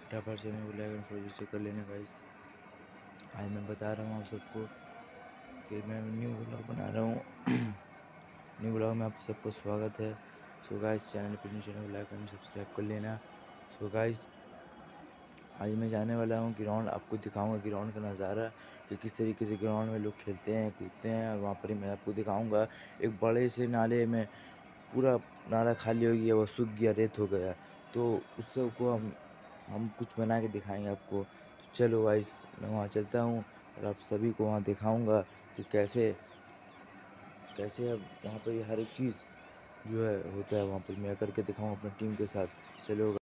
फटाफट से new blog produce कर लेना गाइस। आज मैं बता रहा हूँ आप सबको कि मैं न्यू ब्लॉग बना रहा हूँ। न्यू ब्लॉग में आप सबको स्वागत है। सो गाइस, चैनल पर न्यू चैनल को लाइक एंड सब्सक्राइब कर लेना। सो गाइस, आज मैं जाने वाला हूँ ग्राउंड, आपको दिखाऊंगा ग्राउंड का नज़ारा कि किस तरीके से ग्राउंड में लोग खेलते हैं कूदते हैं। और वहाँ पर ही मैं आपको दिखाऊंगा एक बड़े से नाले में पूरा नाला खाली हो गया, वो सूख गया, रेत हो गया। तो उस सब को हम कुछ बना के दिखाएंगे आपको। तो चलो गाइस, मैं वहाँ चलता हूँ और आप सभी को वहाँ दिखाऊंगा कि कैसे कैसे अब वहाँ पर हर एक चीज़ जो है होता है, वहाँ पर मैं करके दिखाऊंगा अपनी टीम के साथ। चलो।